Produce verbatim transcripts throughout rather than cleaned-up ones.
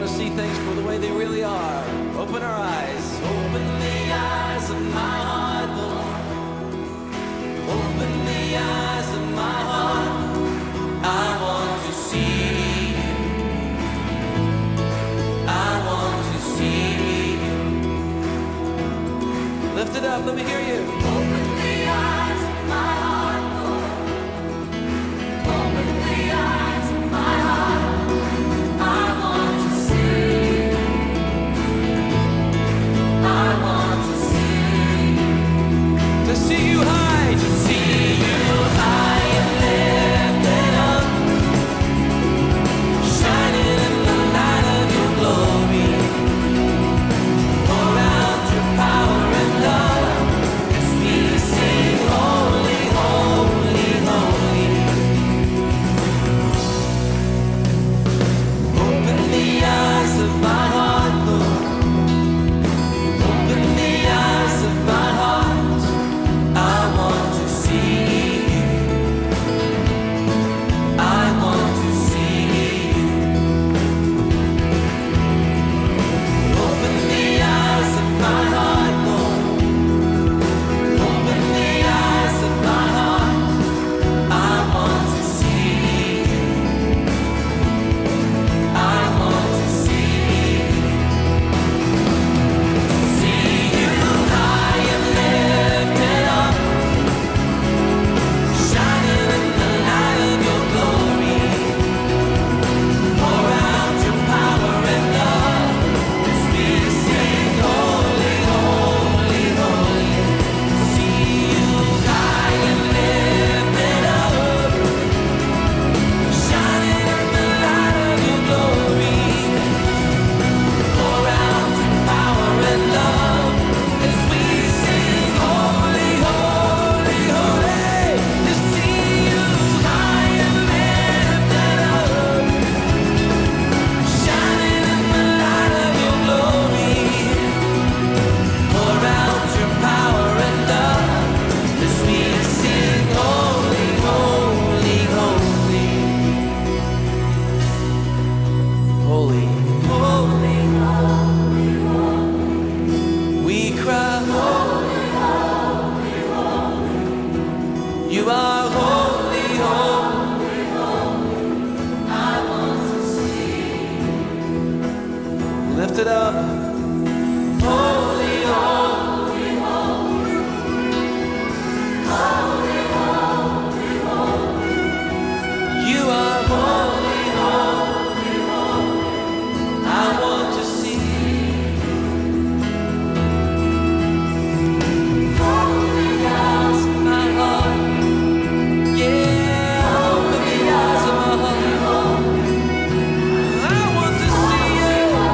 see things for the way they really are. Open our eyes. Open the eyes of my heart, Lord. Open the eyes of my heart. I want to see you. I want to see you. Lift it up, let me hear you. Open the eyes of my heart, Lord. Open the eyes of my heart. I want to see you. I want to see you. To see you high. To see you high and lifted up, shining in the light of your glory. Pour out your power and love as we sing holy, holy, holy. Open the eyes of my heart, Lord. Open the eyes of my heart. I want to see you. I want to see you. Open the eyes of my heart, Lord. Open the eyes of my heart. I want to see you. I want to see you. To see you high and lifted up, shining in the light of your glory. Pour out your power and love as we sing holy, holy, holy. See you high and lifted up, shining in the light of your glory. Pour out your power and love as we sing holy, holy, holy. To see you high and lifted up, shining in the light of your glory. Pour out your power and love as we sing holy, holy, holy. Holy, holy, holy, holy. We cry holy, holy, holy. You are holy, holy, holy. I want to see you. Lift it up. Holy, holy, holy. Holy, holy, holy. You are holy, holy, holy. I want to see you. Holy eyes of my heart. Yeah, open the eyes of my heart. I want to see you.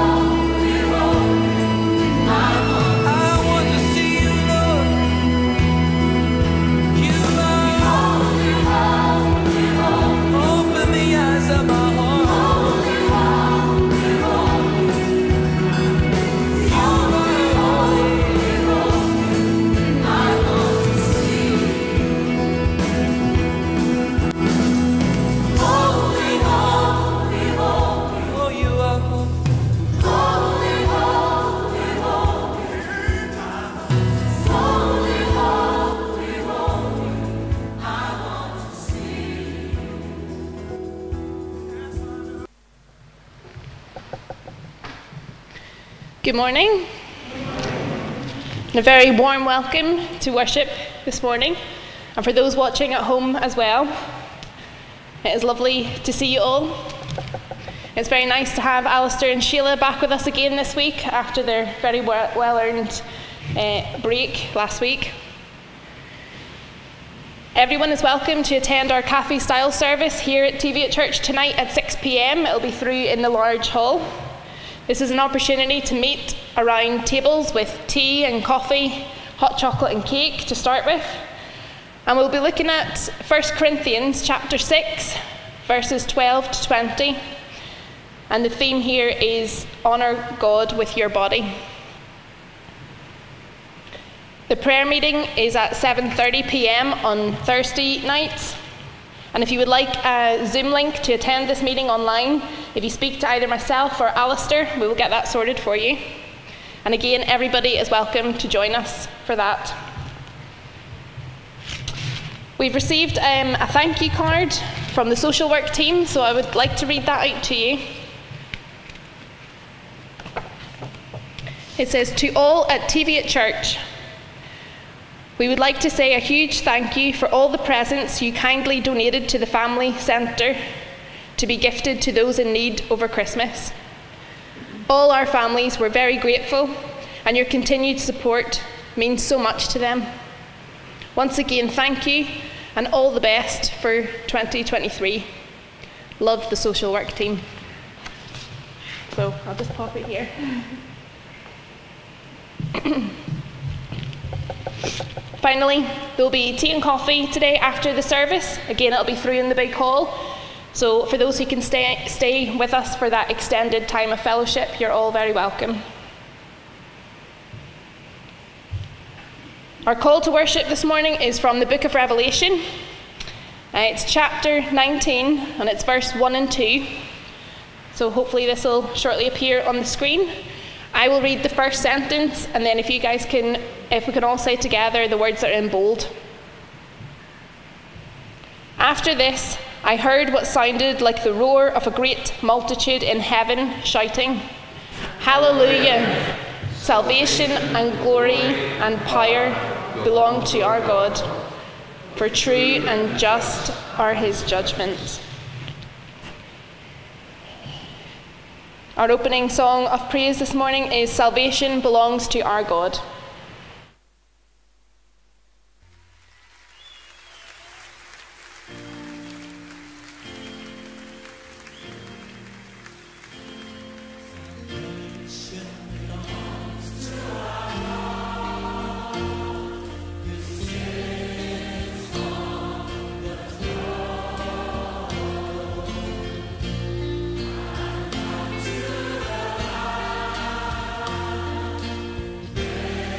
I want to see you, Lord. You are holy, holy, holy. Open the eyes of my heart. Holy, holy, holy. You are holy, holy. I want to see you. Holy, holy, holy. Oh, you are holy. Holy, holy, holy. Holy, holy, holy. I want to see you. Good morning, and a very warm welcome to worship this morning, and for those watching at home as well. It is lovely to see you all. It's very nice to have Alistair and Sheila back with us again this week after their very well-earned uh, break last week. Everyone is welcome to attend our Café-style service here at Teviot Church tonight at six p m. It'll be through in the large hall. This is an opportunity to meet around tables with tea and coffee, hot chocolate and cake to start with. And we'll be looking at First Corinthians chapter six, verses twelve to twenty. And the theme here is honour God with your body. The prayer meeting is at seven thirty p m on Thursday nights, And if you would like a Zoom link to attend this meeting online, if you speak to either myself or Alistair, we will get that sorted for you. And again, everybody is welcome to join us for that. We've received um, a thank you card from the social work team, so I would like to read that out to you. It says, "To all at Teviot Church, we would like to say a huge thank you for all the presents you kindly donated to the Family Centre to be gifted to those in need over Christmas. All our families were very grateful, and your continued support means so much to them. Once again, thank you, and all the best for twenty twenty-three. Love, the social work team." So I'll just pop it here. Finally, there'll be tea and coffee today after the service. Again, it'll be through in the big hall. So for those who can stay, stay with us for that extended time of fellowship, you're all very welcome. Our call to worship this morning is from the book of Revelation. Uh, it's chapter nineteen, and it's verse one and two. So hopefully this will shortly appear on the screen. I will read the first sentence, and then if you guys can, if we can all say together the words that are in bold. "After this, I heard what sounded like the roar of a great multitude in heaven shouting, 'Hallelujah! Salvation and glory and power belong to our God, for true and just are his judgments.'" Our opening song of praise this morning is "Salvation Belongs to Our God." There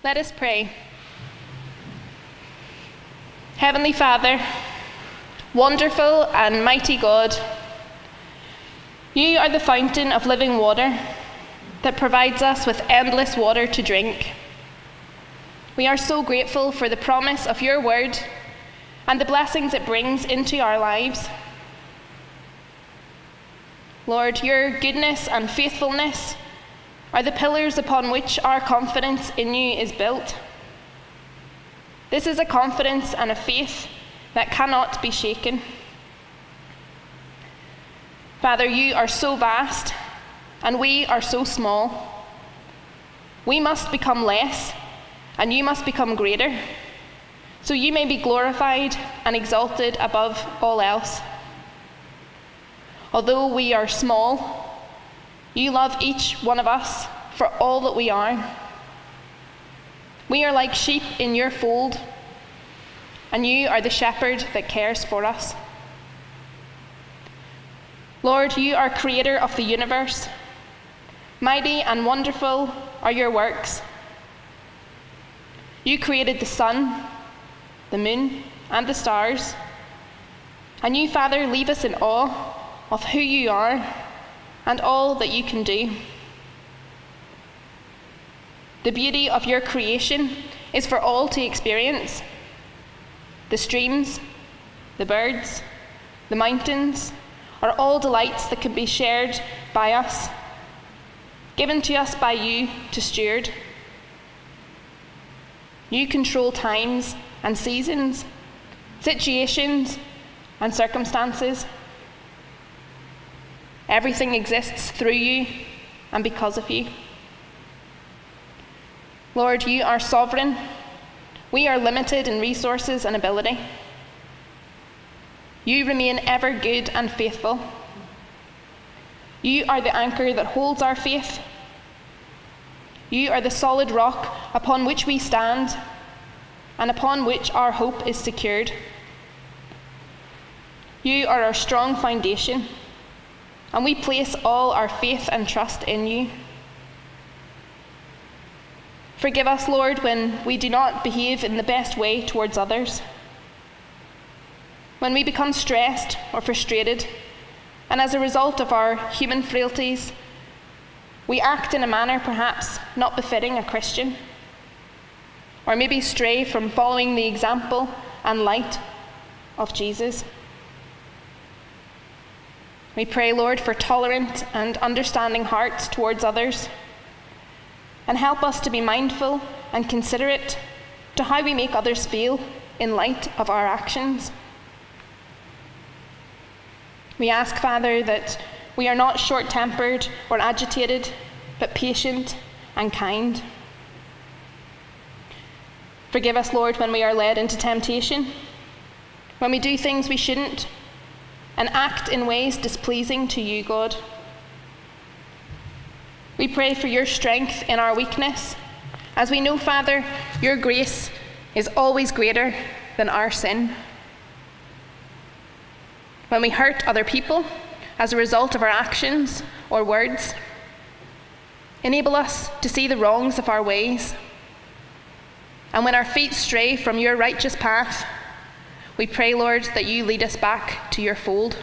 Let us pray. Heavenly Father, wonderful and mighty God, you are the fountain of living water that provides us with endless water to drink. We are so grateful for the promise of your word and the blessings it brings into our lives. Lord, your goodness and faithfulness are the pillars upon which our confidence in you is built. This is a confidence and a faith that cannot be shaken. Father, you are so vast, and we are so small. We must become less, and you must become greater, so you may be glorified and exalted above all else. Although we are small, you love each one of us for all that we are. We are like sheep in your fold, and you are the shepherd that cares for us. Lord, you are creator of the universe. Mighty and wonderful are your works. You created the sun, the moon, and the stars, and you, Father, leave us in awe of who you are and all that you can do. The beauty of your creation is for all to experience. The streams, the birds, the mountains are all delights that can be shared by us, given to us by you to steward. You control times and seasons, situations and circumstances. Everything exists through you and because of you. Lord, you are sovereign. We are limited in resources and ability. You remain ever good and faithful. You are the anchor that holds our faith. You are the solid rock upon which we stand and upon which our hope is secured. You are our strong foundation, and we place all our faith and trust in you. Forgive us, Lord, when we do not behave in the best way towards others, when we become stressed or frustrated, and as a result of our human frailties, we act in a manner perhaps not befitting a Christian, or maybe stray from following the example and light of Jesus. We pray, Lord, for tolerant and understanding hearts towards others, and help us to be mindful and considerate to how we make others feel in light of our actions. We ask, Father, that we are not short-tempered or agitated, but patient and kind. Forgive us, Lord, when we are led into temptation, when we do things we shouldn't, and act in ways displeasing to you, God. We pray for your strength in our weakness, as we know, Father, your grace is always greater than our sin. When we hurt other people as a result of our actions or words, enable us to see the wrongs of our ways. And when our feet stray from your righteous path, we pray, Lord, that you lead us back to your fold.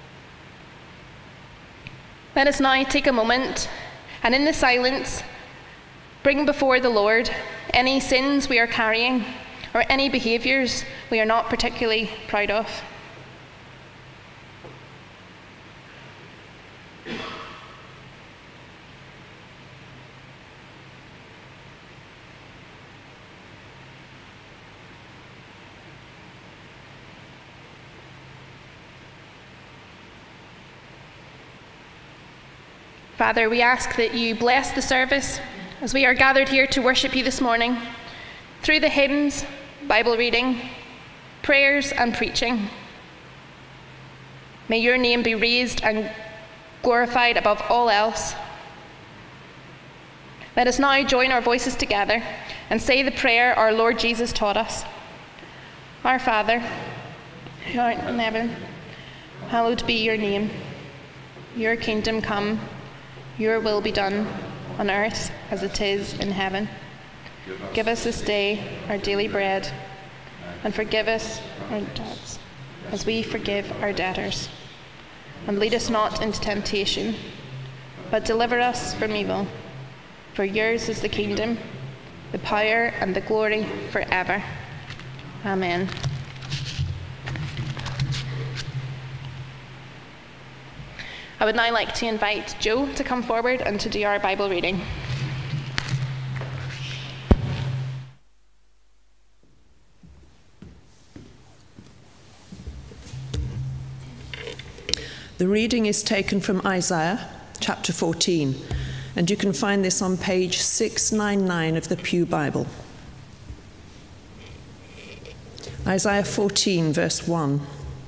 Let us now take a moment and in the silence, bring before the Lord any sins we are carrying or any behaviours we are not particularly proud of. Father, we ask that you bless the service as we are gathered here to worship you this morning through the hymns, Bible reading, prayers and preaching. May your name be raised and glorified above all else. Let us now join our voices together and say the prayer our Lord Jesus taught us. Our Father, who art in heaven, hallowed be your name. Your kingdom come. Your will be done on earth as it is in heaven. Give us this day our daily bread, and forgive us our debts, as we forgive our debtors. And lead us not into temptation, but deliver us from evil. For yours is the kingdom, the power, and the glory forever. Amen. I would now like to invite Joe to come forward and to do our Bible reading. The reading is taken from Isaiah chapter fourteen, and you can find this on page six ninety-nine of the Pew Bible. Isaiah fourteen, verse one.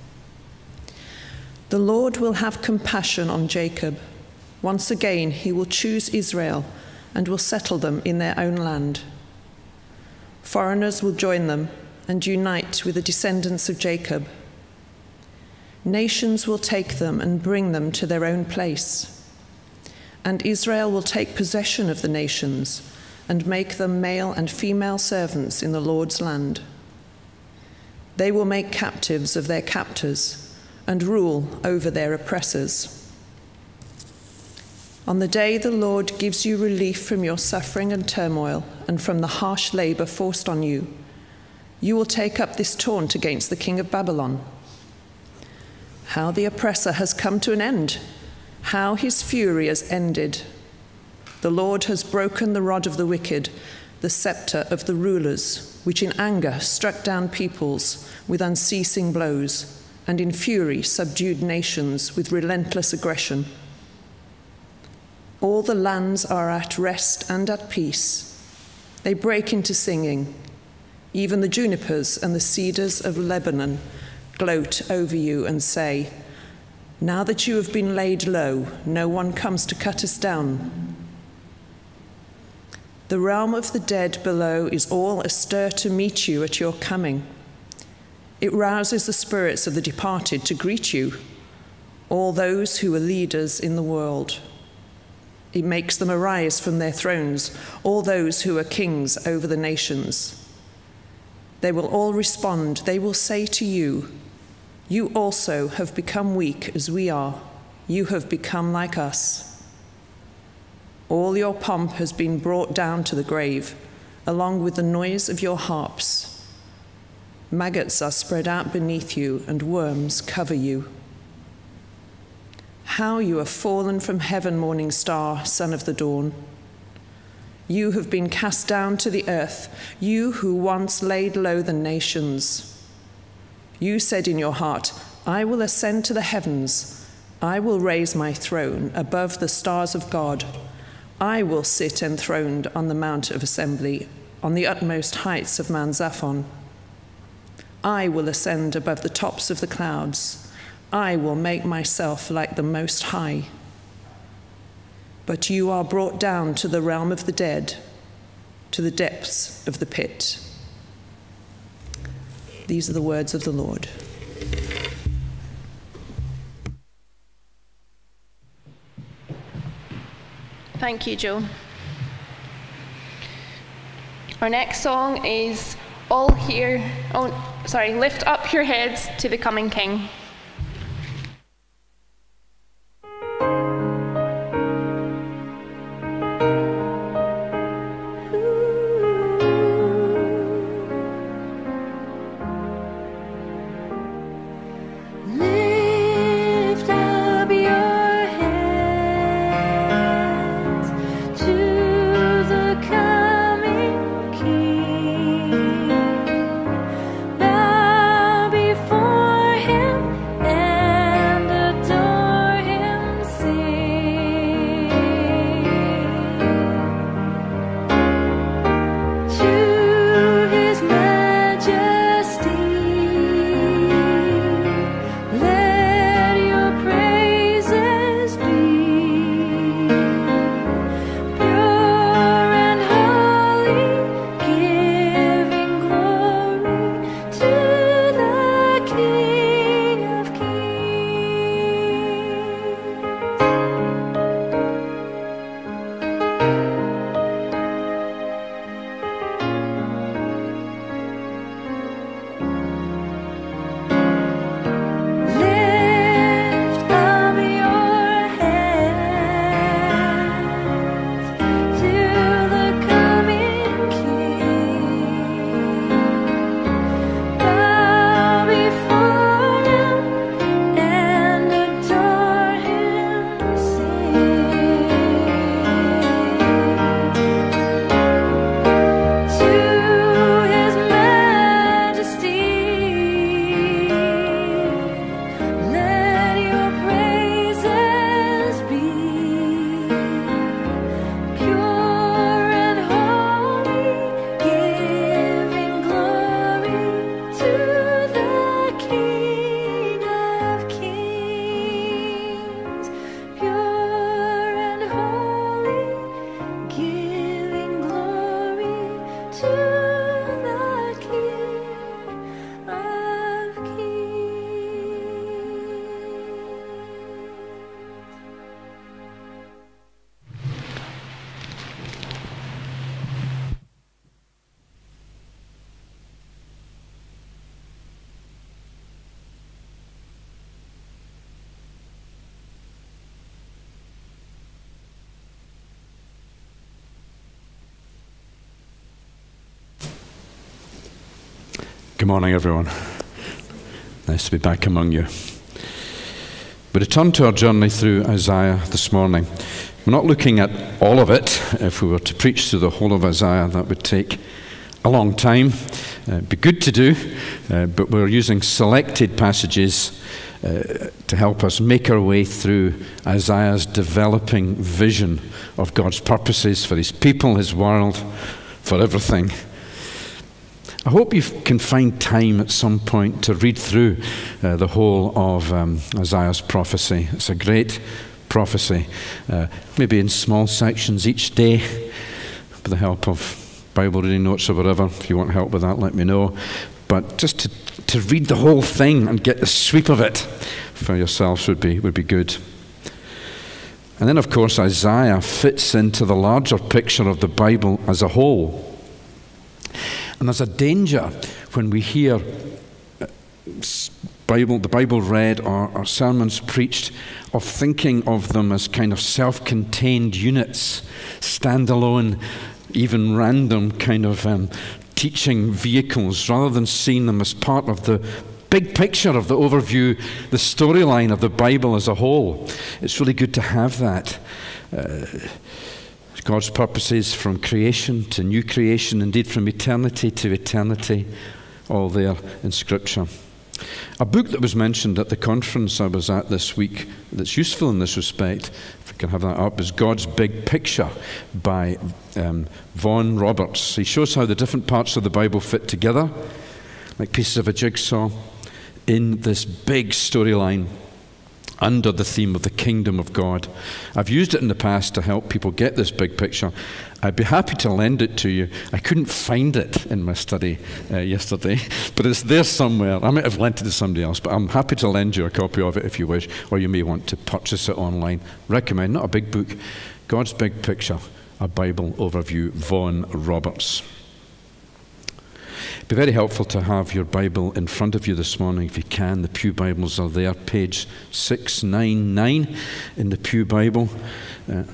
The Lord will have compassion on Jacob. Once again he will choose Israel and will settle them in their own land. Foreigners will join them and unite with the descendants of Jacob. Nations will take them and bring them to their own place. And Israel will take possession of the nations and make them male and female servants in the Lord's land. They will make captives of their captors and rule over their oppressors. On the day the Lord gives you relief from your suffering and turmoil and from the harsh labor forced on you, you will take up this taunt against the king of Babylon. How the oppressor has come to an end, how his fury has ended. The Lord has broken the rod of the wicked, the scepter of the rulers, which in anger struck down peoples with unceasing blows, and in fury subdued nations with relentless aggression. All the lands are at rest and at peace. They break into singing. Even the junipers and the cedars of Lebanon gloat over you and say, now that you have been laid low, no one comes to cut us down. The realm of the dead below is all astir to meet you at your coming. It rouses the spirits of the departed to greet you, all those who are leaders in the world. It makes them arise from their thrones, all those who are kings over the nations. They will all respond. They will say to you, you also have become weak as we are. You have become like us. All your pomp has been brought down to the grave, along with the noise of your harps. Maggots are spread out beneath you, and worms cover you. How you have fallen from heaven, morning star, son of the dawn. You have been cast down to the earth, you who once laid low the nations. You said in your heart, I will ascend to the heavens. I will raise my throne above the stars of God. I will sit enthroned on the mount of assembly, on the utmost heights of Mount Zaphon. I will ascend above the tops of the clouds. I will make myself like the Most High. But you are brought down to the realm of the dead, to the depths of the pit. These are the words of the Lord. Thank you, Joe. Our next song is All Here, oh, sorry, Lift Up Your Heads to the Coming King. Bow before him. Good morning, everyone. Nice to be back among you. We return to our journey through Isaiah this morning. We're not looking at all of it. If we were to preach through the whole of Isaiah, that would take a long time. Uh, it'd be good to do, uh, but we're using selected passages uh, to help us make our way through Isaiah's developing vision of God's purposes for his people, his world, for everything. I hope you can find time at some point to read through uh, the whole of um, Isaiah's prophecy. It's a great prophecy, uh, maybe in small sections each day, with the help of Bible reading notes or whatever. If you want help with that, let me know. But just to, to read the whole thing and get the sweep of it for yourselves would be, would be good. And then, of course, Isaiah fits into the larger picture of the Bible as a whole. And there's a danger when we hear Bible, the Bible read or, or sermons preached of thinking of them as kind of self-contained units, standalone, even random kind of um, teaching vehicles, rather than seeing them as part of the big picture of the overview, the storyline of the Bible as a whole. It's really good to have that. Uh, God's purposes from creation to new creation, indeed from eternity to eternity, all there in Scripture. A book that was mentioned at the conference I was at this week that's useful in this respect, if we can have that up, is God's Big Picture by um, Vaughan Roberts. He shows how the different parts of the Bible fit together, like pieces of a jigsaw, in this big storyline under the theme of the kingdom of God. I've used it in the past to help people get this big picture. I'd be happy to lend it to you. I couldn't find it in my study uh, yesterday, but it's there somewhere. I might have lent it to somebody else, but I'm happy to lend you a copy of it if you wish, or you may want to purchase it online. Recommend, not a big book, God's Big Picture, a Bible overview, Vaughan Roberts. It'd be very helpful to have your Bible in front of you this morning if you can. The Pew Bibles are there, page six ninety-nine in the Pew Bible. Uh,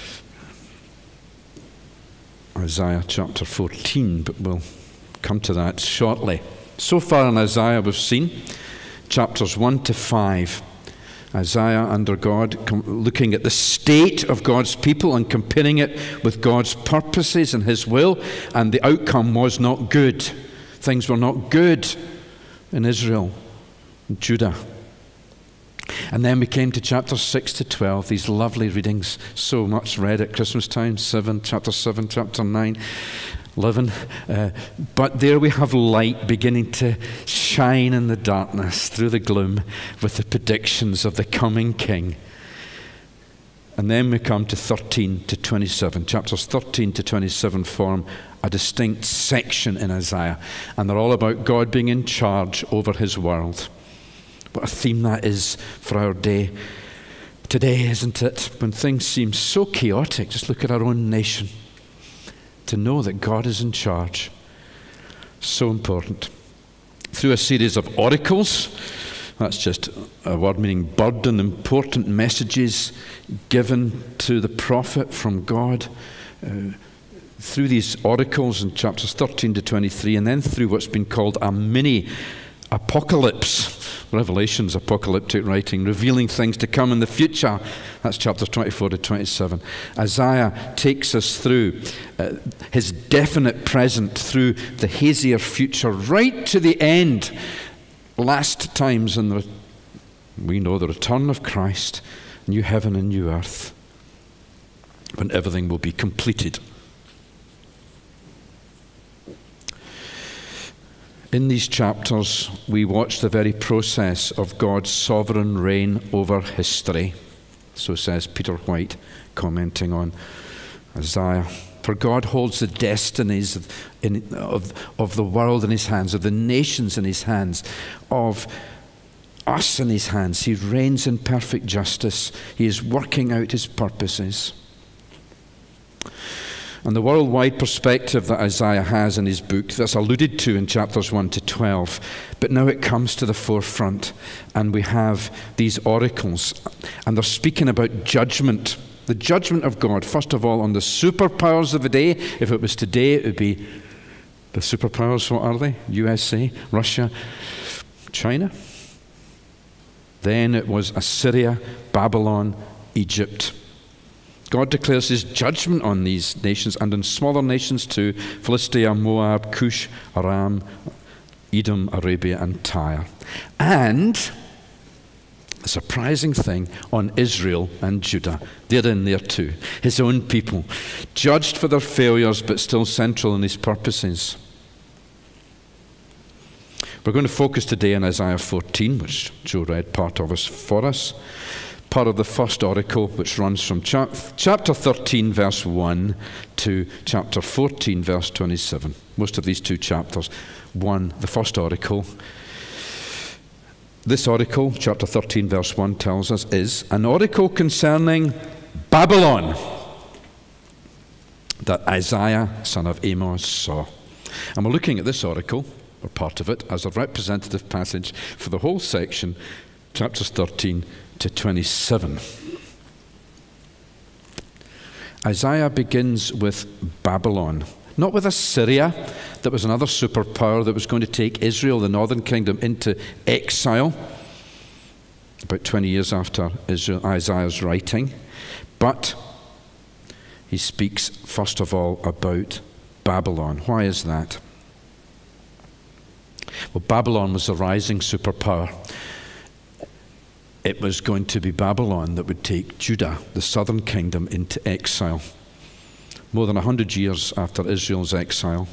Isaiah chapter fourteen, but we'll come to that shortly. So far in Isaiah we've seen chapters one to five. Isaiah under God, com- looking at the state of God's people and comparing it with God's purposes and his will, and the outcome was not good. Things were not good in Israel and Judah. And then we came to chapters six to twelve, these lovely readings, so much read at Christmas time, seven, chapter seven, chapter nine, eleven. Uh, but there we have light beginning to shine in the darkness, through the gloom, with the predictions of the coming King. And then we come to thirteen to twenty-seven. Chapters thirteen to twenty-seven form a distinct section in Isaiah, and they're all about God being in charge over his world. What a theme that is for our day today, isn't it? When things seem so chaotic, just look at our own nation. To know that God is in charge, so important. Through a series of oracles, that's just a word meaning burden, important messages given to the prophet from God. Uh, through these oracles in chapters thirteen to twenty-three, and then through what's been called a mini apocalypse, Revelation's apocalyptic writing, revealing things to come in the future. That's chapters twenty-four to twenty-seven. Isaiah takes us through uh, his definite present, through the hazier future, right to the end. Last times in the, we know the return of Christ, new heaven and new earth, when everything will be completed. In these chapters, we watch the very process of God's sovereign reign over history. So says Peter White, commenting on Isaiah For God holds the destinies of, in, of, of the world in his hands, of the nations in his hands, of us in his hands. He reigns in perfect justice. He is working out his purposes. And the worldwide perspective that Isaiah has in his book, that's alluded to in chapters one to twelve, but now it comes to the forefront, and we have these oracles, and they're speaking about judgment, the judgment of God, first of all, on the superpowers of the day. If it was today, it would be the superpowers. What are they? U S A, Russia, China. Then it was Assyria, Babylon, Egypt. God declares his judgment on these nations and on smaller nations too: Philistia, Moab, Cush, Aram, Edom, Arabia, and Tyre. And a surprising thing on Israel and Judah. They're in there too. His own people, judged for their failures but still central in his purposes. We're going to focus today on Isaiah fourteen, which Joe read part of us for us. Part of the first oracle, which runs from chap- chapter thirteen, verse one, to chapter fourteen, verse twenty-seven. Most of these two chapters. One, the first oracle. This oracle, chapter thirteen, verse one, tells us is an oracle concerning Babylon that Isaiah, son of Amos, saw. And we're looking at this oracle, or part of it, as a representative passage for the whole section, chapters thirteen to twenty-seven. Isaiah begins with Babylon, not with Assyria, that was another superpower that was going to take Israel, the northern kingdom, into exile about twenty years after Israel, Isaiah's writing. But he speaks first of all about Babylon. Why is that? Well, Babylon was the rising superpower. It was going to be Babylon that would take Judah, the southern kingdom, into exile. More than a hundred years after Israel's exile.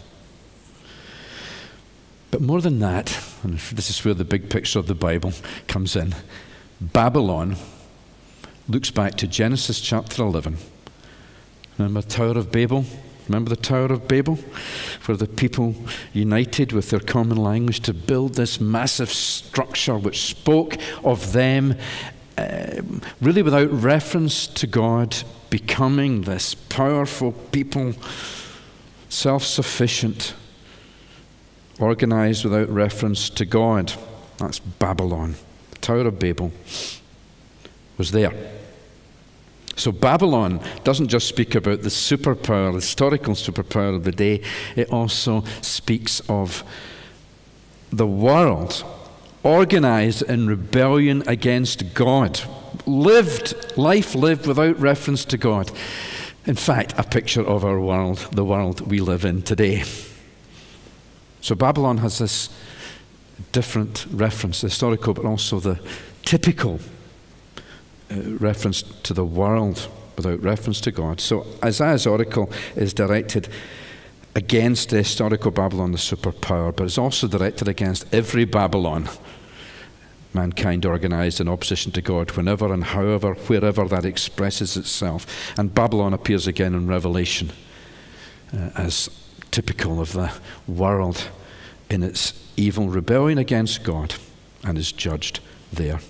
But more than that, and this is where the big picture of the Bible comes in, Babylon looks back to Genesis chapter eleven. Remember the Tower of Babel? Remember the Tower of Babel? Where the people united with their common language to build this massive structure which spoke of them uh, really without reference to God, becoming this powerful people, self-sufficient, organized without reference to God. That's Babylon. The Tower of Babel was there. So Babylon doesn't just speak about the superpower, the historical superpower of the day. It also speaks of the world organized in rebellion against God. Lived, life lived without reference to God. In fact, a picture of our world, the world we live in today. So Babylon has this different reference, the historical, but also the typical Uh, reference to the world without reference to God. So Isaiah's oracle is directed against the historical Babylon, the superpower, but it's also directed against every Babylon, mankind organized in opposition to God, whenever and however, wherever that expresses itself. And Babylon appears again in Revelation uh, as typical of the world in its evil rebellion against God, and is judged there.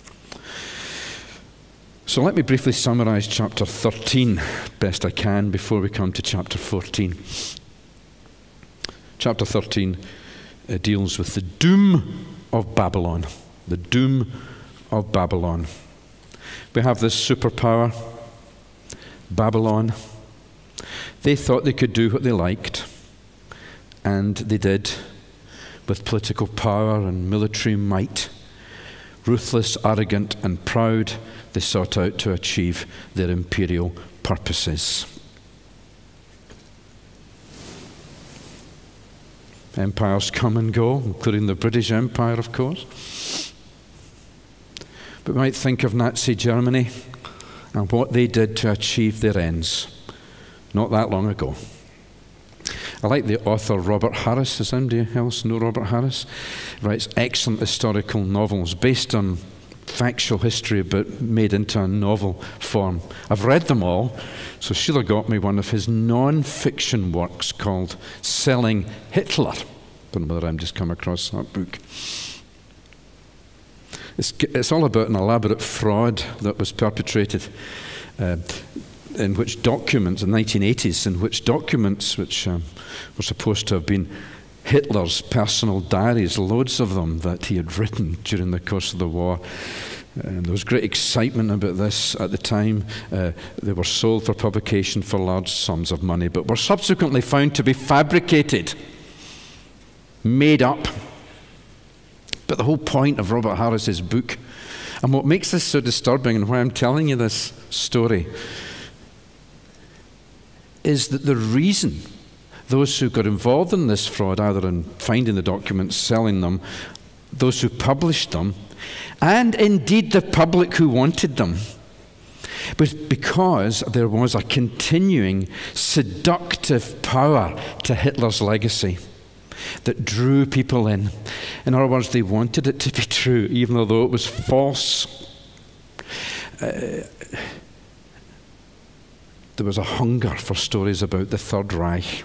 So let me briefly summarize chapter thirteen, best I can, before we come to chapter fourteen. Chapter thirteen uh, deals with the doom of Babylon. The doom of Babylon. We have this superpower, Babylon. They thought they could do what they liked, and they did, with political power and military might. Ruthless, arrogant, and proud, they sought out to achieve their imperial purposes. Empires come and go, including the British Empire, of course. But we might think of Nazi Germany and what they did to achieve their ends not that long ago. I like the author Robert Harris. Does anybody else know Robert Harris? He writes excellent historical novels based on factual history but made into a novel form. I've read them all, so Sheila got me one of his non-fiction works called Selling Hitler. Don't know whether I'm just come across that book. It's, it's all about an elaborate fraud that was perpetrated uh, in which documents, in the nineteen eighties, in which documents which um, were supposed to have been Hitler's personal diaries, loads of them that he had written during the course of the war. And there was great excitement about this at the time. Uh, they were sold for publication for large sums of money, but were subsequently found to be fabricated, made up. But the whole point of Robert Harris's book, and what makes this so disturbing and why I'm telling you this story, is that the reason those who got involved in this fraud, either in finding the documents, selling them, those who published them, and indeed the public who wanted them, was because there was a continuing seductive power to Hitler's legacy that drew people in. In other words, they wanted it to be true, even though it was false. Uh, there was a hunger for stories about the Third Reich.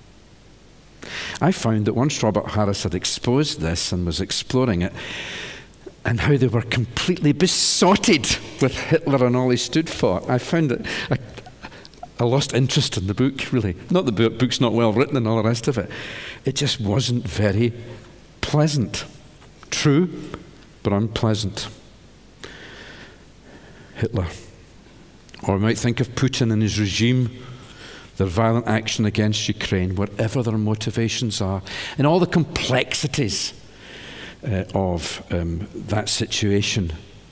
I found that once Robert Harris had exposed this and was exploring it, and how they were completely besotted with Hitler and all he stood for, I found that I, I lost interest in the book, really. Not that the book's not well written and all the rest of it. It just wasn't very pleasant. True, but unpleasant. Hitler. Or we might think of Putin and his regime, their violent action against Ukraine, whatever their motivations are, and all the complexities uh, of um, that situation.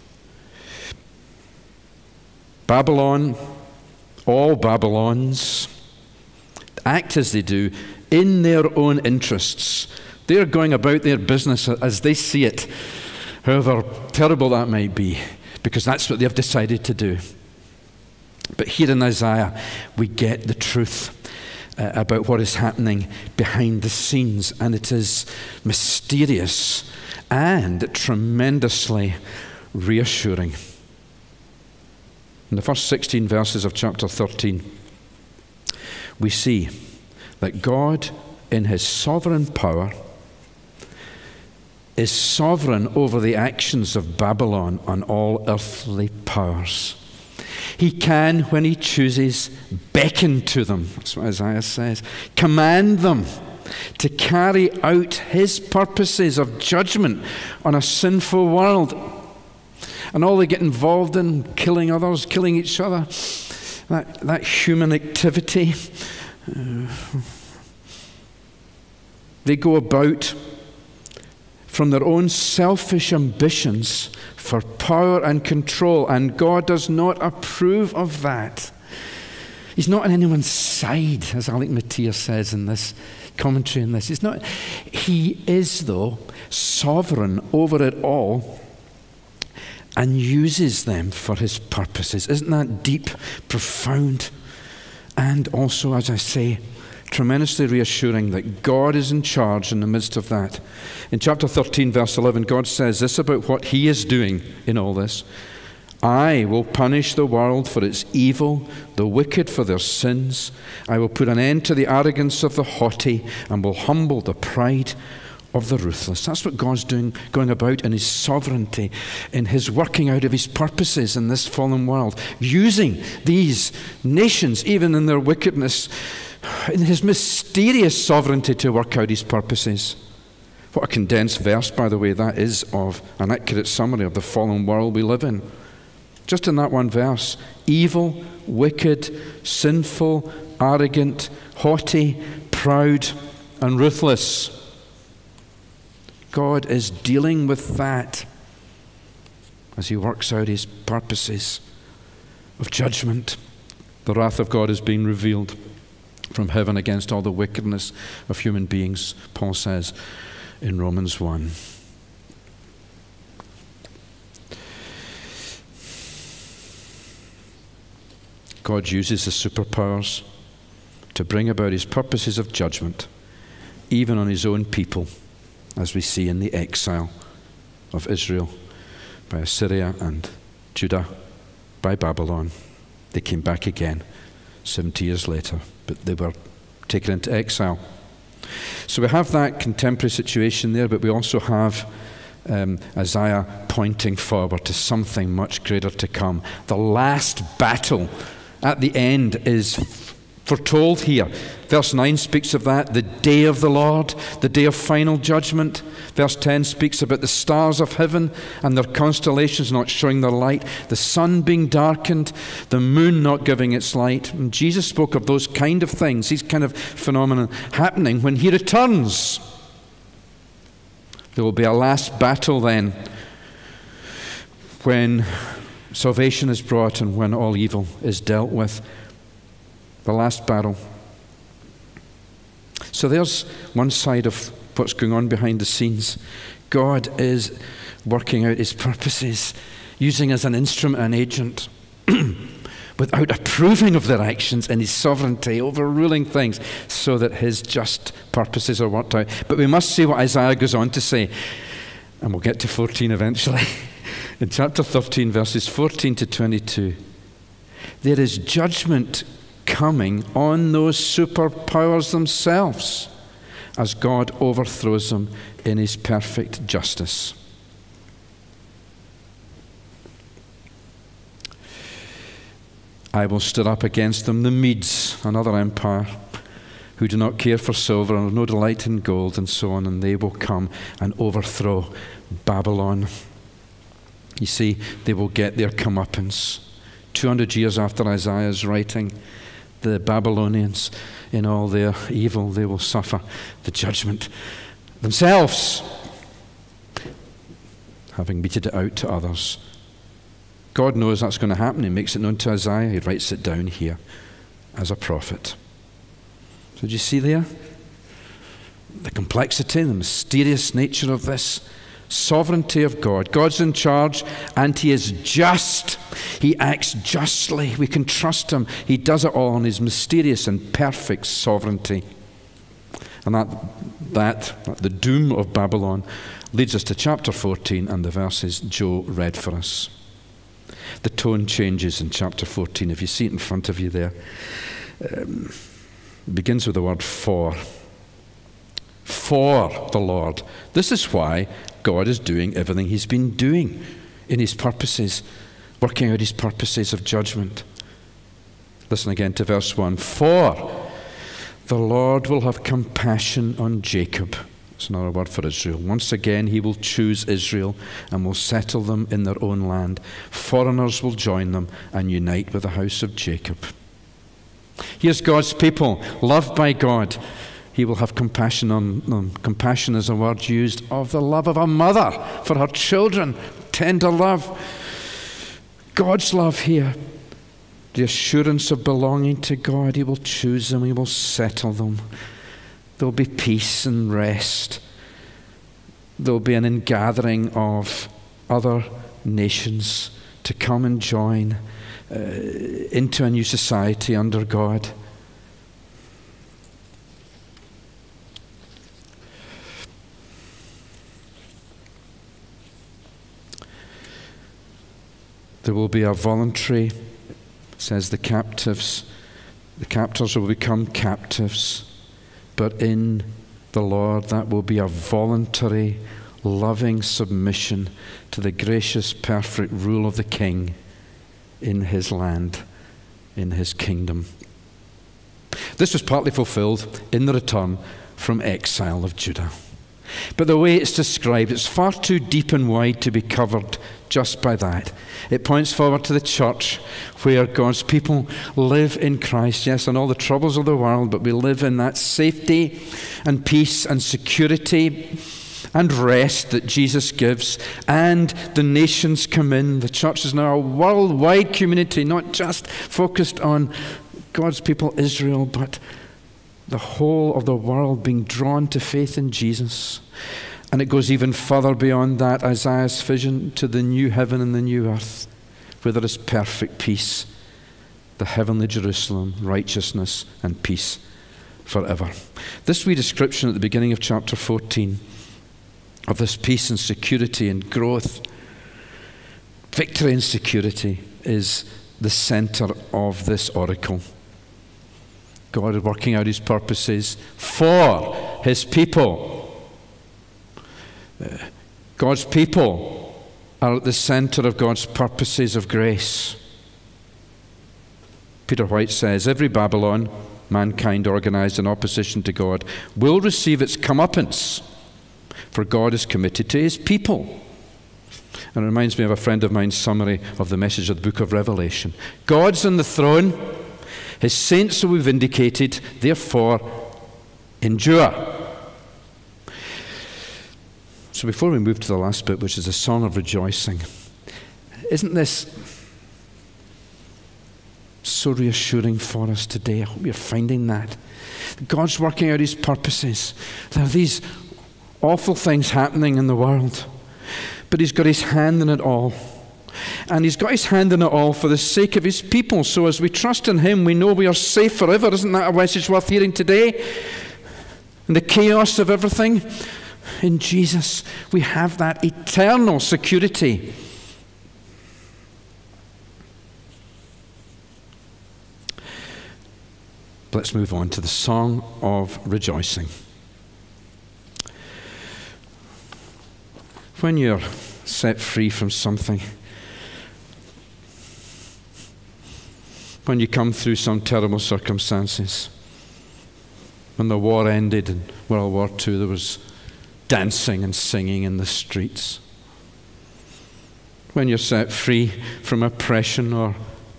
Babylon, all Babylons, act as they do in their own interests. They're going about their business as they see it, however terrible that might be, because that's what they've decided to do. But here in Isaiah, we get the truth uh, about what is happening behind the scenes, and it is mysterious and tremendously reassuring. In the first sixteen verses of chapter thirteen, we see that God, in his sovereign power, is sovereign over the actions of Babylon and all earthly powers. He can, when he chooses, beckon to them, that's what Isaiah says, command them to carry out his purposes of judgment on a sinful world. And all they get involved in, killing others, killing each other, that, that human activity, uh, they go about from their own selfish ambitions for power and control, and God does not approve of that. He's not on anyone's side, as Alec Matthias says in this commentary on this. He's not. He is, though, sovereign over it all and uses them for his purposes. Isn't that deep, profound, and also, as I say, tremendously reassuring that God is in charge in the midst of that. In chapter thirteen, verse eleven, God says this about what he is doing in all this. I will punish the world for its evil, the wicked for their sins. I will put an end to the arrogance of the haughty and will humble the pride of the ruthless. That's what God's doing, going about in his sovereignty, in his working out of his purposes in this fallen world, using these nations, even in their wickedness, in his mysterious sovereignty to work out his purposes. What a condensed verse, by the way, that is of an accurate summary of the fallen world we live in. Just in that one verse, evil, wicked, sinful, arrogant, haughty, proud, and ruthless. God is dealing with that as he works out his purposes of judgment. The wrath of God is being revealed from heaven against all the wickedness of human beings, Paul says in Romans one. God uses his superpowers to bring about his purposes of judgment, even on his own people, as we see in the exile of Israel by Assyria and Judah by Babylon. They came back again seventy years later, but they were taken into exile. So we have that contemporary situation there, but we also have um, Isaiah pointing forward to something much greater to come. The last battle at the end is foretold here. Verse nine speaks of that, the day of the Lord, the day of final judgment. Verse ten speaks about the stars of heaven and their constellations not showing their light, the sun being darkened, the moon not giving its light. And Jesus spoke of those kind of things, these kind of phenomena happening when he returns. There will be a last battle then, when salvation is brought and when all evil is dealt with. The last battle. So there's one side of what's going on behind the scenes. God is working out his purposes, using as an instrument, an agent, without approving of their actions and his sovereignty, overruling things so that his just purposes are worked out. But we must see what Isaiah goes on to say, and we'll get to fourteen eventually. In chapter thirteen, verses fourteen to twenty-two, there is judgment coming on those superpowers themselves as God overthrows them in his perfect justice. I will stir up against them the Medes, another empire, who do not care for silver and have no delight in gold, and so on, and they will come and overthrow Babylon. You see, they will get their comeuppance. two hundred years after Isaiah's writing, the Babylonians, in all their evil, they will suffer the judgment themselves, having meted it out to others. God knows that's going to happen. He makes it known to Isaiah. He writes it down here as a prophet. So do you see there the complexity, the mysterious nature of this? Sovereignty of God. God's in charge and he is just. He acts justly. We can trust him. He does it all in his mysterious and perfect sovereignty. And that, that, the doom of Babylon, leads us to chapter fourteen and the verses Joe read for us. The tone changes in chapter fourteen. If you see it in front of you there, um, it begins with the word for. For the Lord. This is why God is doing everything he's been doing in his purposes, working out his purposes of judgment. Listen again to verse one. For the Lord will have compassion on Jacob. That's another word for Israel. Once again he will choose Israel and will settle them in their own land. Foreigners will join them and unite with the house of Jacob. Here's God's people, loved by God. He will have compassion on them. Compassion is a word used of the love of a mother for her children. Tender love. God's love here. The assurance of belonging to God. He will choose them. He will settle them. There will be peace and rest. There will be an ingathering of other nations to come and join uh, into a new society under God. There will be a voluntary, says the captives, the captors will become captives, but in the Lord that will be a voluntary, loving submission to the gracious, perfect rule of the King in his land, in his kingdom. This was partly fulfilled in the return from exile of Judah. But the way it's described, it's far too deep and wide to be covered just by that. It points forward to the church where God's people live in Christ, yes, and all the troubles of the world, but we live in that safety and peace and security and rest that Jesus gives, and the nations come in. The church is now a worldwide community, not just focused on God's people Israel, but the whole of the world being drawn to faith in Jesus. And it goes even further beyond that, Isaiah's vision, to the new heaven and the new earth, where there is perfect peace, the heavenly Jerusalem, righteousness and peace forever. This wee description at the beginning of chapter fourteen of this peace and security and growth Victory and security is the center of this oracle. God is working out his purposes for his people. Uh, God's people are at the center of God's purposes of grace. Peter White says, every Babylon, mankind organized in opposition to God, will receive its comeuppance, for God is committed to his people. And it reminds me of a friend of mine's summary of the message of the book of Revelation. God's on the throne, his saints will be vindicated, therefore endure. So before we move to the last bit, which is a song of rejoicing, isn't this so reassuring for us today? I hope you're finding that. God's working out his purposes. There are these awful things happening in the world, but he's got his hand in it all. And he's got his hand in it all for the sake of his people. So as we trust in him, we know we are safe forever. Isn't that a message worth hearing today? In the chaos of everything, in Jesus, we have that eternal security. Let's move on to the song of rejoicing. When you're set free from something, when you come through some terrible circumstances, when the war ended in World War Two, there was dancing and singing in the streets. When you're set free from oppression or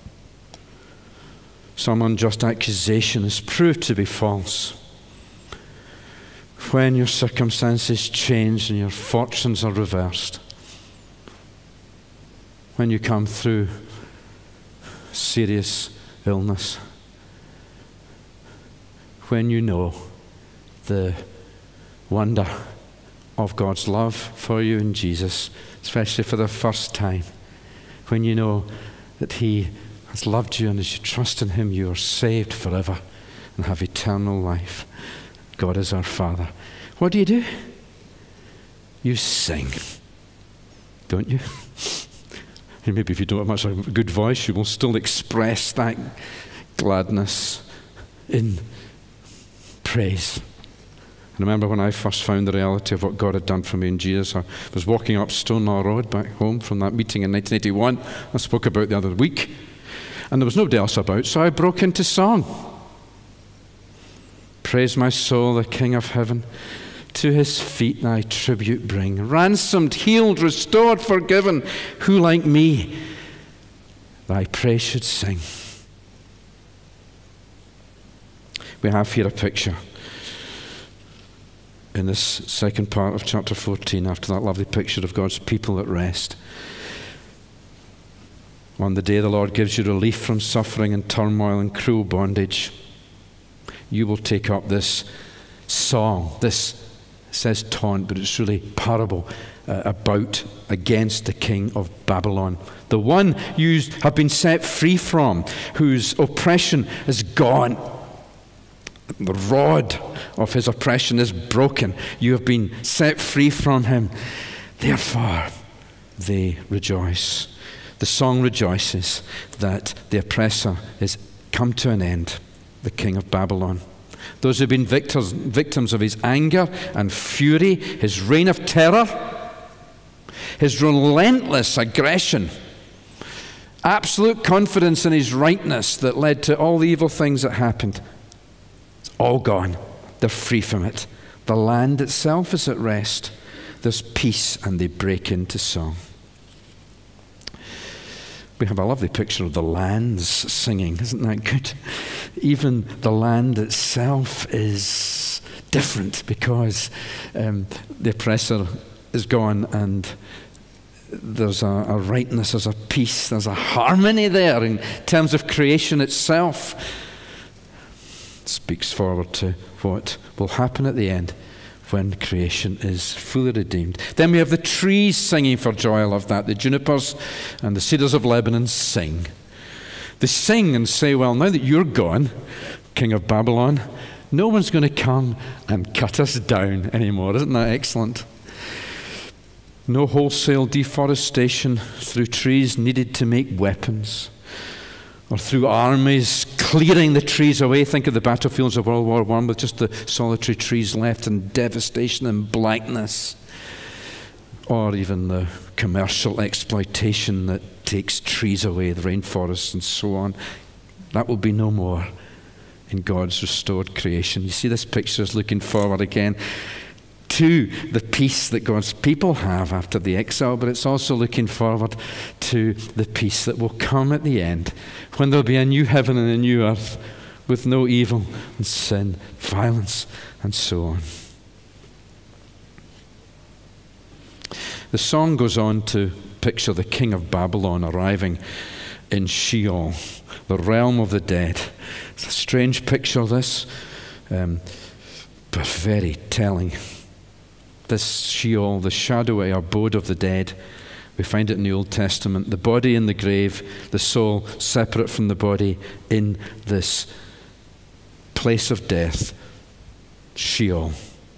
some unjust accusation is proved to be false. When your circumstances change and your fortunes are reversed. When you come through serious illness. When you know the wonder of God's love for you in Jesus, especially for the first time. When you know that he has loved you, and as you trust in him, you are saved forever and have eternal life. God is our Father. What do you do? You sing, don't you? And maybe if you don't have much of a good voice, you will still express that gladness in praise. I remember when I first found the reality of what God had done for me in Jesus. I was walking up Stonelaw Road back home from that meeting in nineteen eighty-one I spoke about the other week. And there was nobody else about, so I broke into song. Praise my soul, the King of heaven. To his feet thy tribute bring. Ransomed, healed, restored, forgiven. Who like me thy praise should sing? We have here a picture in this second part of chapter fourteen, after that lovely picture of God's people at rest. On the day the Lord gives you relief from suffering and turmoil and cruel bondage, you will take up this song. This says taunt, but it's really parable uh, about against the king of Babylon. The one you have been set free from, whose oppression is gone. The rod of his oppression is broken. You have been set free from him. Therefore, they rejoice. The song rejoices that the oppressor is come to an end, the king of Babylon. Those who have been victors, victims of his anger and fury, his reign of terror, his relentless aggression, absolute confidence in his rightness that led to all the evil things that happened. It's all gone. They're free from it. The land itself is at rest. There's peace, and they break into song. We have a lovely picture of the lands singing. Isn't that good? Even the land itself is different because um, the oppressor is gone, and there's a, a rightness, there's a peace, there's a harmony there in terms of creation itself. It speaks forward to what will happen at the end when creation is fully redeemed. Then we have the trees singing for joy. I love that. The junipers and the cedars of Lebanon sing. They sing and say, well, now that you're gone, King of Babylon, no one's going to come and cut us down anymore. Isn't that excellent? No wholesale deforestation through trees needed to make weapons, or through armies clearing the trees away. Think of the battlefields of World War One with just the solitary trees left and devastation and blackness. Or even the commercial exploitation that takes trees away, the rainforests and so on. That will be no more in God's restored creation. You see, this picture is looking forward again to the peace that God's people have after the exile, but it's also looking forward to the peace that will come at the end, when there'll be a new heaven and a new earth with no evil and sin, violence, and so on. The song goes on to picture the king of Babylon arriving in Sheol, the realm of the dead. It's a strange picture, this, um, but very telling. This Sheol, the shadowy abode of the dead, we find it in the Old Testament. The body in the grave, the soul separate from the body in this place of death, Sheol.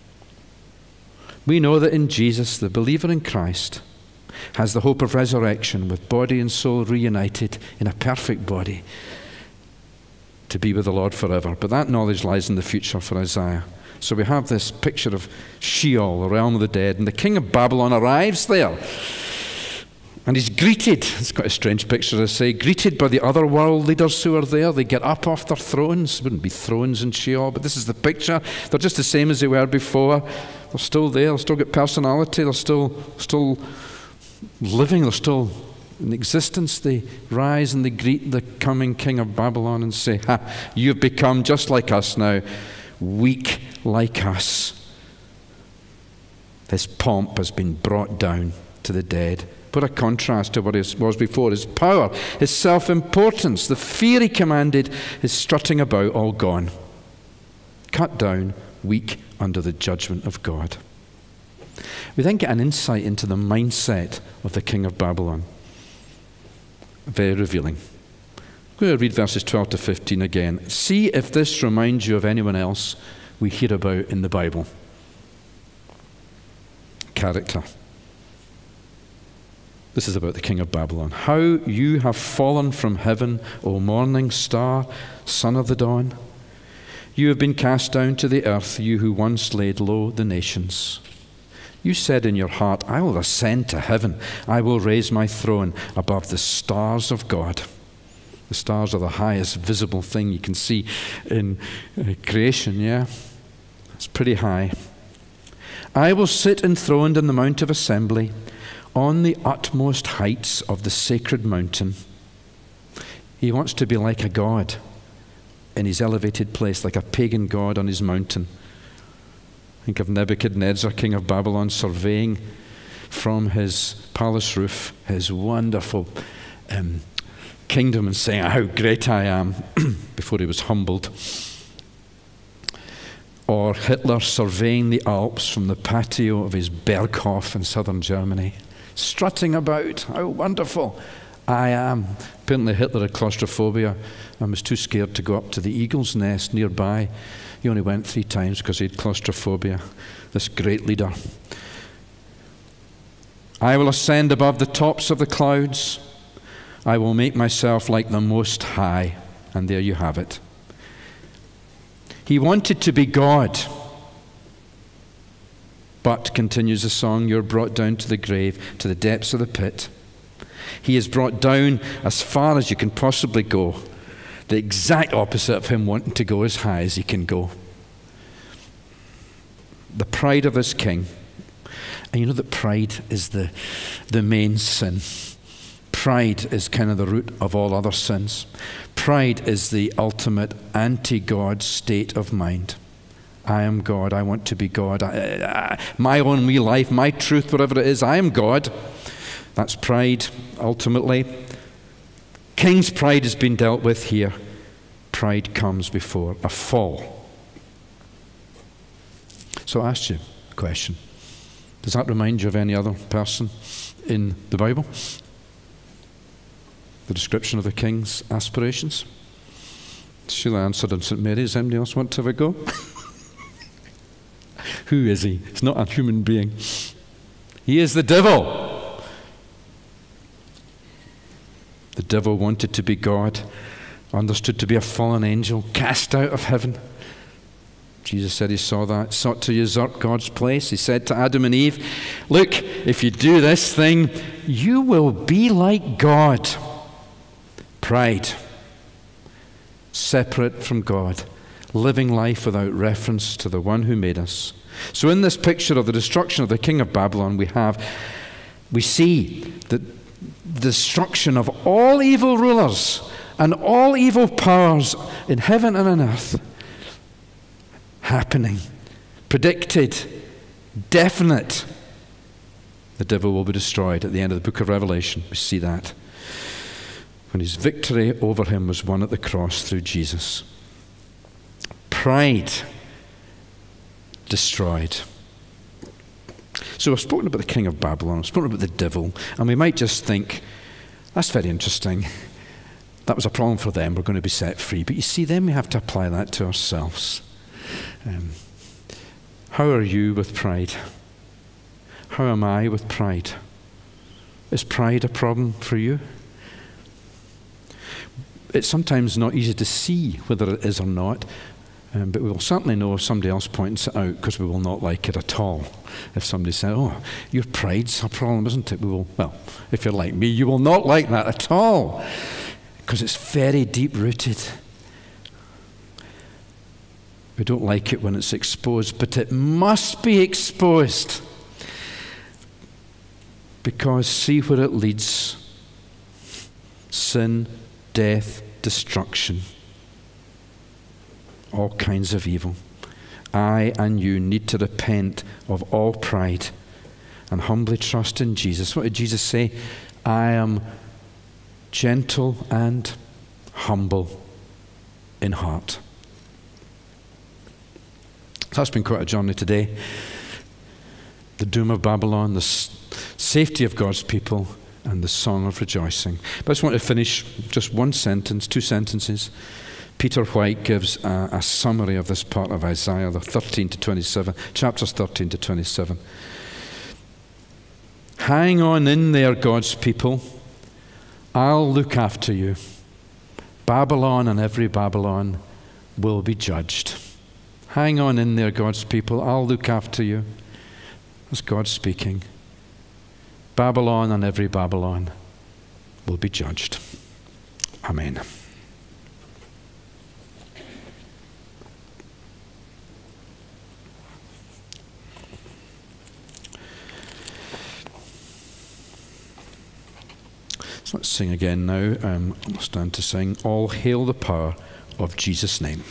We know that in Jesus, the believer in Christ has the hope of resurrection, with body and soul reunited in a perfect body to be with the Lord forever. But that knowledge lies in the future for Isaiah. So we have this picture of Sheol, the realm of the dead, and the king of Babylon arrives there. And he's greeted, it's quite a strange picture to say, greeted by the other world leaders who are there. They get up off their thrones. It wouldn't be thrones in Sheol, but this is the picture. They're just the same as they were before. They're still there, they've still got personality, they're still, still living, they're still in existence. They rise and they greet the coming king of Babylon and say, ha, you've become just like us now, weak like us. His pomp has been brought down to the dead. What a contrast to what it was before. His power, his self-importance, the fear he commanded, his strutting about, all gone. Cut down, weak under the judgment of God. We then get an insight into the mindset of the king of Babylon. Very revealing. I'm going to read verses twelve to fifteen again. See if this reminds you of anyone else we hear about in the Bible. Character. This is about the king of Babylon. How you have fallen from heaven, O morning star, son of the dawn. You have been cast down to the earth, you who once laid low the nations. You said in your heart, I will ascend to heaven. I will raise my throne above the stars of God. The stars are the highest visible thing you can see in uh, creation, yeah? It's pretty high. I will sit enthroned in the mount of assembly, on the utmost heights of the sacred mountain. He wants to be like a god in his elevated place, like a pagan god on his mountain. Think of Nebuchadnezzar, king of Babylon, surveying from his palace roof his wonderful um, kingdom and saying, how great I am, before he was humbled. Or Hitler surveying the Alps from the patio of his Berghof in southern Germany, strutting about, how wonderful I am. Apparently Hitler had claustrophobia and was too scared to go up to the eagle's nest nearby. He only went three times because he had claustrophobia, this great leader. I will ascend above the tops of the clouds. I will make myself like the Most High. And there you have it. He wanted to be God. But, continues the song, you're brought down to the grave, to the depths of the pit. He is brought down as far as you can possibly go. The exact opposite of him wanting to go as high as he can go. The pride of this king. And you know that pride is the, the main sin. Pride is kind of the root of all other sins. Pride is the ultimate anti-God state of mind. I am God, I want to be God. I, I, my own wee life, my truth, whatever it is, I am God. That's pride, ultimately. King's pride has been dealt with here. Pride comes before a fall. So I asked you a question. Does that remind you of any other person in the Bible? The description of the king's aspirations? Sheila answered in Saint Mary's. Anybody else want to have a go? Who is he? He's not a human being. He is the devil. The devil wanted to be God, understood to be a fallen angel, cast out of heaven. Jesus said he saw that, sought to usurp God's place. He said to Adam and Eve, look, if you do this thing, you will be like God. Pride. Separate from God. Living life without reference to the one who made us. So in this picture of the destruction of the king of Babylon, we have, we see the destruction of all evil rulers and all evil powers in heaven and on earth happening, predicted, definite. The devil will be destroyed at the end of the book of Revelation. We see that. When his victory over him was won at the cross through Jesus. Pride destroyed. So we've spoken about the king of Babylon, we've spoken about the devil, and we might just think, that's very interesting. That was a problem for them, we're going to be set free. But you see, then we have to apply that to ourselves. Um, how are you with pride? How am I with pride? Is pride a problem for you? It's sometimes not easy to see whether it is or not, um, but we will certainly know if somebody else points it out, because we will not like it at all. If somebody says, oh, your pride's a problem, isn't it? We will, well, if you're like me, you will not like that at all, because it's very deep-rooted. We don't like it when it's exposed, but it must be exposed, because see where it leads. Sin, death, destruction, all kinds of evil. I and you need to repent of all pride and humbly trust in Jesus. What did Jesus say? I am gentle and humble in heart. So that's been quite a journey today. The doom of Babylon, the s- safety of God's people, and the song of rejoicing. But I just want to finish just one sentence, two sentences. Peter White gives a, a summary of this part of Isaiah, the thirteen to twenty-seven, chapters thirteen to twenty-seven. Hang on in there, God's people. I'll look after you. Babylon and every Babylon will be judged. Hang on in there, God's people. I'll look after you. That's God speaking. Babylon and every Babylon will be judged. Amen. So let's sing again now. Um, I'll stand to sing. All hail the power of Jesus' name.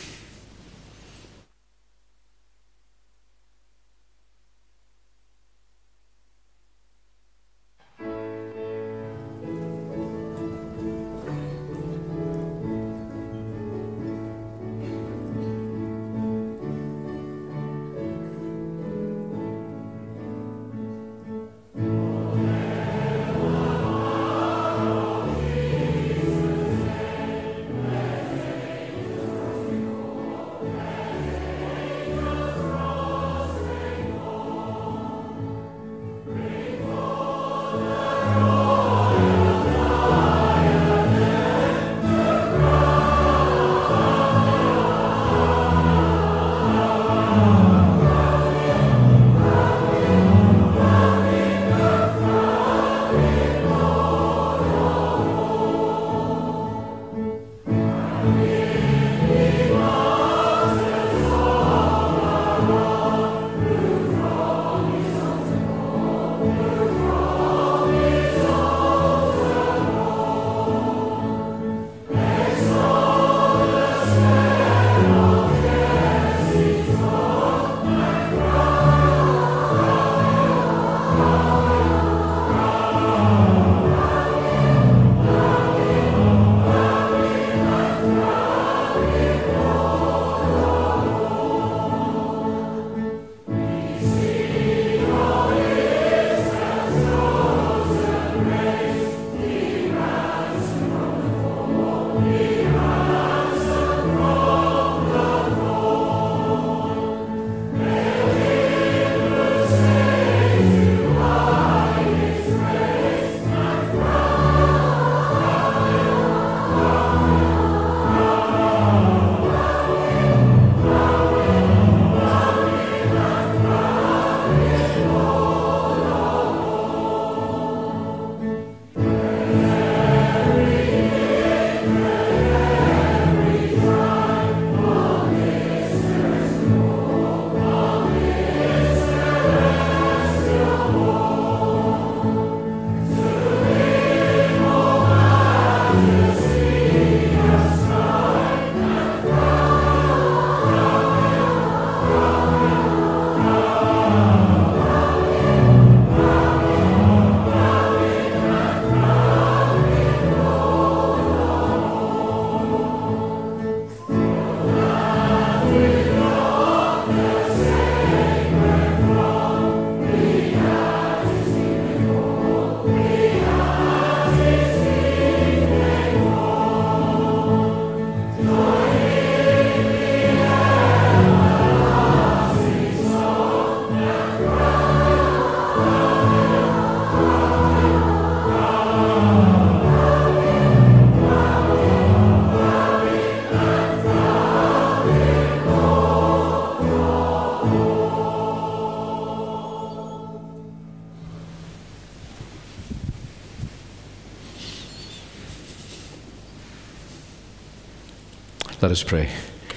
Let us pray.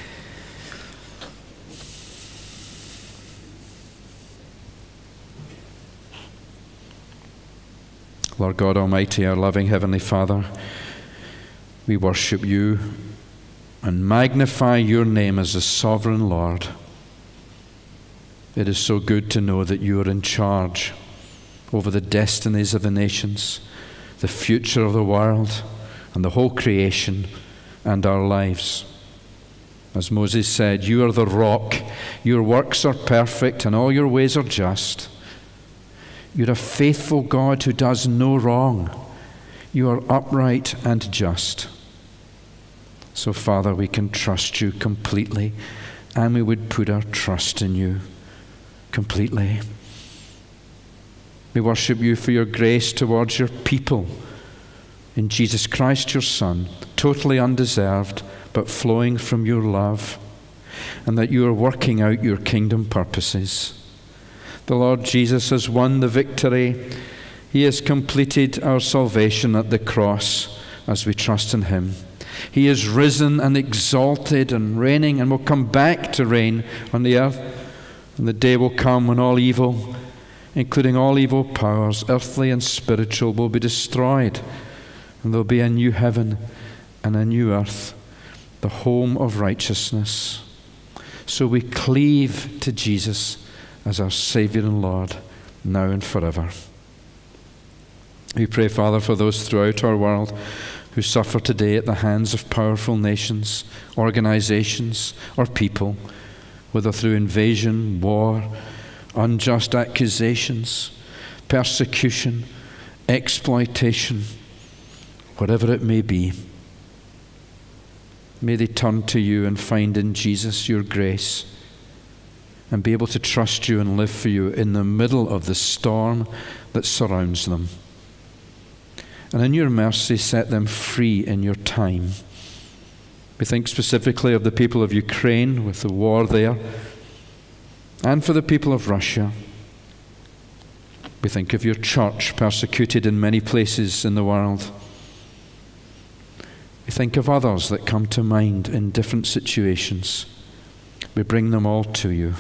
Lord God Almighty, our loving Heavenly Father, we worship you and magnify your name as the sovereign Lord. It is so good to know that you are in charge over the destinies of the nations, the future of the world, and the whole creation and our lives. As Moses said, you are the rock, your works are perfect, and all your ways are just. You're a faithful God who does no wrong. You are upright and just. So, Father, we can trust you completely, and we would put our trust in you completely. We worship you for your grace towards your people in Jesus Christ, your Son, totally undeserved, but flowing from your love, and that you are working out your kingdom purposes. The Lord Jesus has won the victory. He has completed our salvation at the cross as we trust in him. He is risen and exalted and reigning, and will come back to reign on the earth. And the day will come when all evil, including all evil powers, earthly and spiritual, will be destroyed. And there will be a new heaven and a new earth, the home of righteousness. So we cleave to Jesus as our Saviour and Lord, now and forever. We pray, Father, for those throughout our world who suffer today at the hands of powerful nations, organizations, or people, whether through invasion, war, unjust accusations, persecution, exploitation, whatever it may be. May they turn to you and find in Jesus your grace, and be able to trust you and live for you in the middle of the storm that surrounds them. And in your mercy, set them free in your time. We think specifically of the people of Ukraine with the war there, and for the people of Russia. We think of your church persecuted in many places in the world. We think of others that come to mind in different situations. We bring them all to you.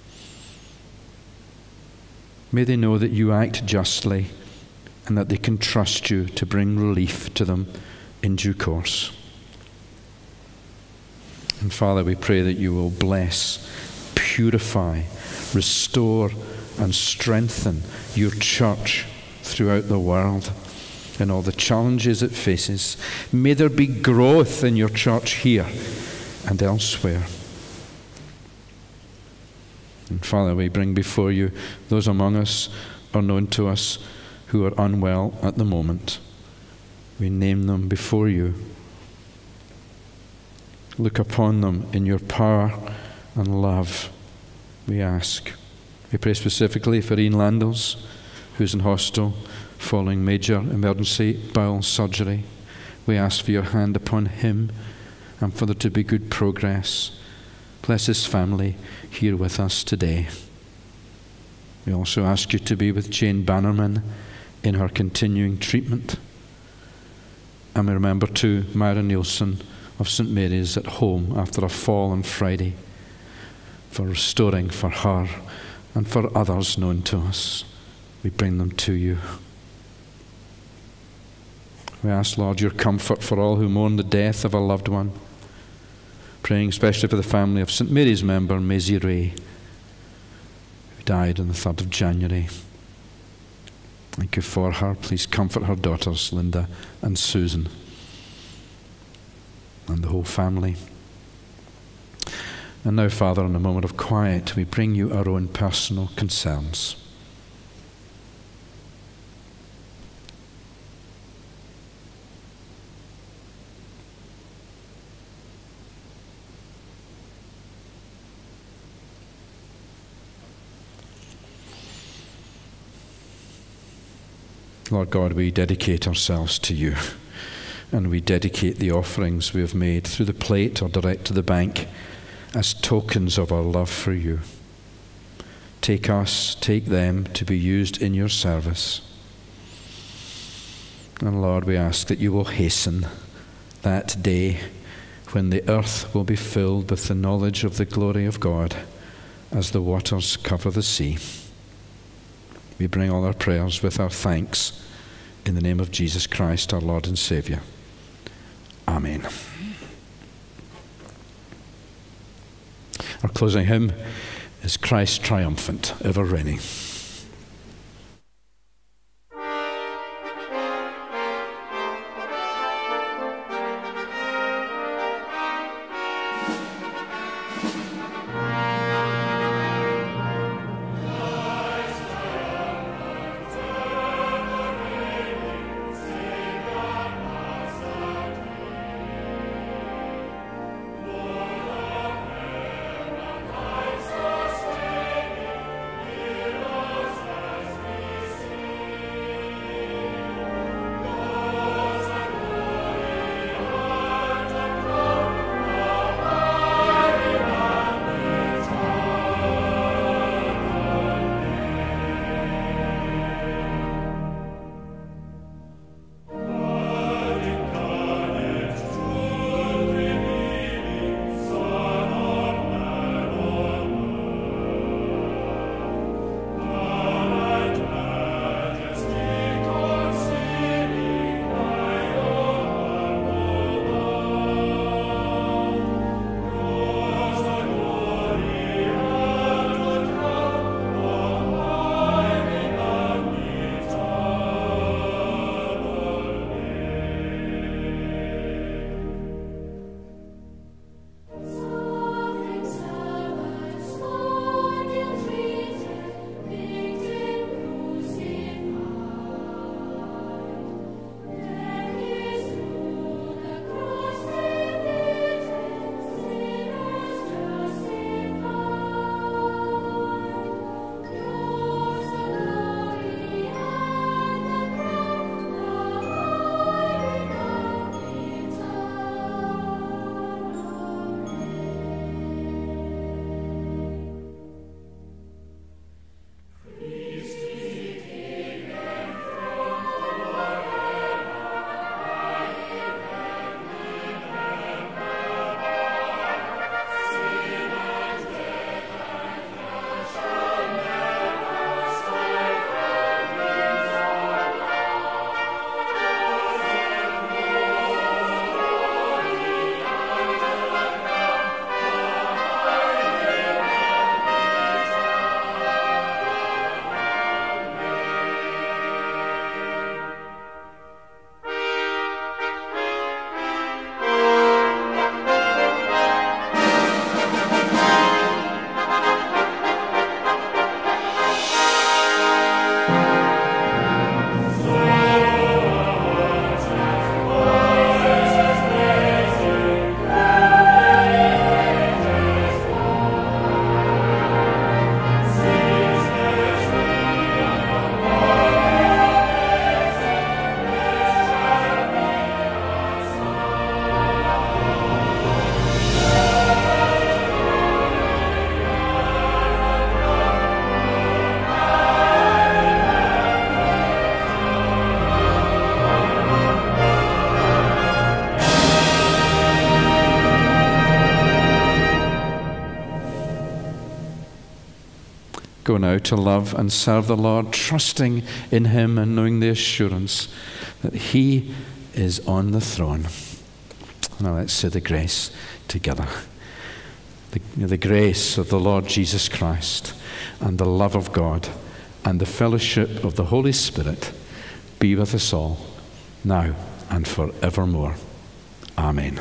May they know that you act justly and that they can trust you to bring relief to them in due course. And Father, we pray that you will bless, purify, restore, and strengthen your church throughout the world and all the challenges it faces. May there be growth in your church here and elsewhere. And Father, we bring before you those among us or known to us who are unwell at the moment. We name them before you. Look upon them in your power and love, we ask. We pray specifically for Ian Landels, who's in hospital following major emergency bowel surgery. We ask for your hand upon him and for there to be good progress. Bless his family here with us today. We also ask you to be with Jane Bannerman in her continuing treatment. And we remember too Myra Nielsen of Saint Mary's at home after a fall on Friday, for restoring for her and for others known to us. We bring them to you. We ask, Lord, your comfort for all who mourn the death of a loved one, praying especially for the family of Saint Mary's member Maisie Ray, who died on the third of January. Thank you for her. Please comfort her daughters, Linda and Susan, and the whole family. And now, Father, in a moment of quiet, we bring you our own personal concerns. Lord God, we dedicate ourselves to you, and we dedicate the offerings we have made through the plate or direct to the bank as tokens of our love for you. Take us, take them to be used in your service. And Lord, we ask that you will hasten that day when the earth will be filled with the knowledge of the glory of God as the waters cover the sea. We bring all our prayers with our thanks in the name of Jesus Christ, our Lord and Saviour. Amen. Our closing hymn is Christ Triumphant, Ever Reigning. Go now to love and serve the Lord, trusting in him and knowing the assurance that he is on the throne. Now let's say the grace together. The, the grace of the Lord Jesus Christ and the love of God and the fellowship of the Holy Spirit be with us all, now and forevermore. Amen.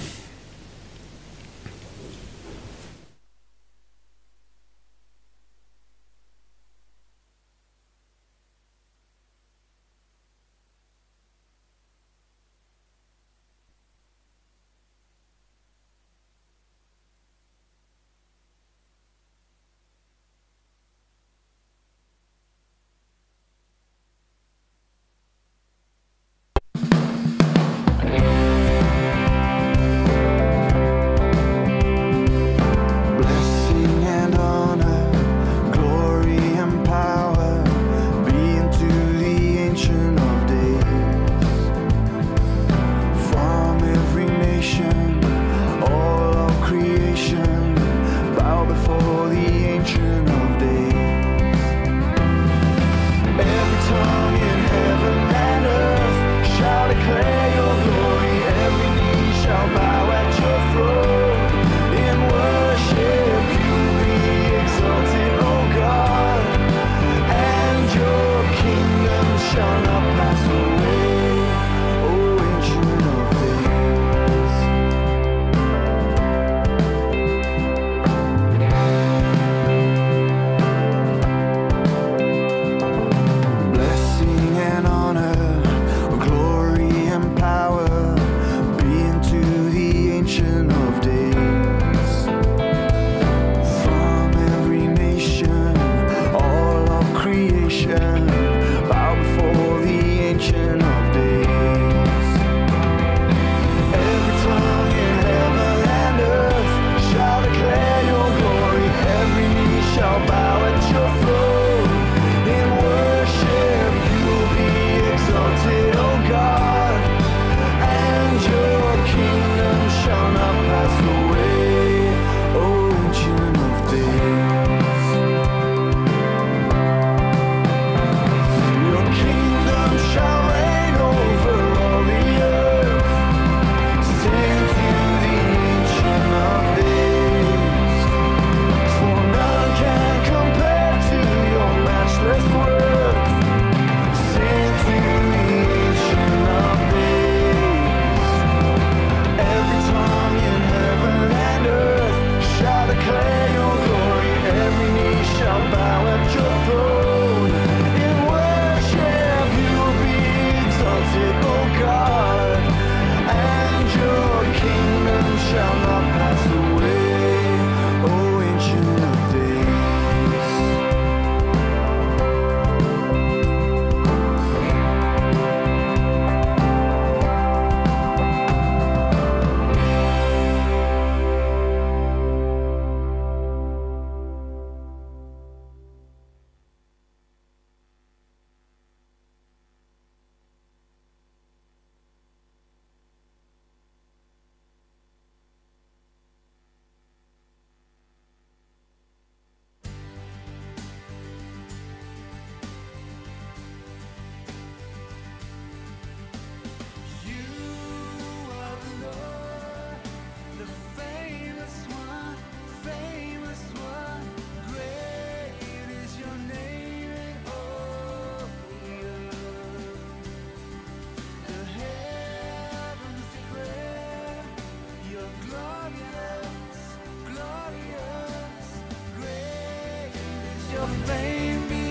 a flame